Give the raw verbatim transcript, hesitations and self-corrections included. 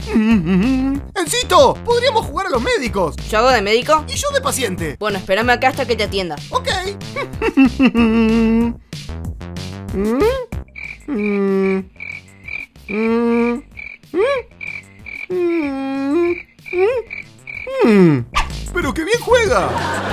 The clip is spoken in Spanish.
¡Encito! ¡Podríamos jugar a los médicos! ¿Yo hago de médico? Y yo de paciente. Bueno, espérame acá hasta que te atienda. Ok. ¡Pero qué bien juega!